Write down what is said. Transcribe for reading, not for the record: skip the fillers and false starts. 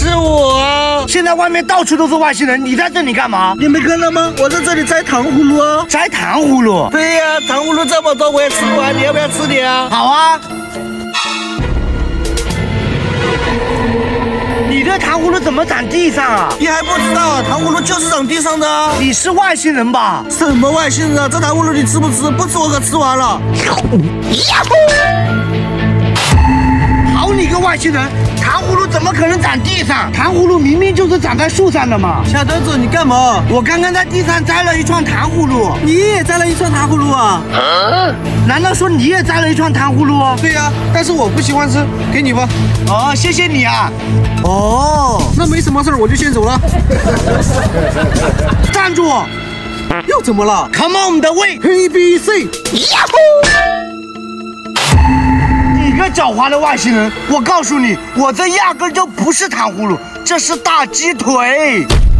是我。 现在外面到处都是外星人，你在这里干嘛？ 你没看到吗？我在这里摘糖葫芦啊。 摘糖葫芦？ 对呀，糖葫芦这么多，我也吃不完，你要不要吃点啊？ 好啊。你的糖葫芦怎么长地上啊？ 你还不知道啊？糖葫芦就是长地上的啊。 你是外星人吧？ 什么外星人啊？这糖葫芦你吃不吃？不吃我可吃完了。 好你个外星人！糖葫芦怎么可能长地上？糖葫芦明明就是长在树上的嘛！ 小墩子，你干嘛？ 我刚刚在地上摘了一串糖葫芦。 你也摘了一串糖葫芦啊？ 难道说你也摘了一串糖葫芦？ 对呀，但是我不喜欢吃，给你吧。 哦，谢谢你啊。 哦，那没什么事儿，我就先走了。 站住！ 又怎么了 ？Come on the way ABC。 你个狡猾的外星人！我告诉你，我这压根就不是糖葫芦，这是大鸡腿。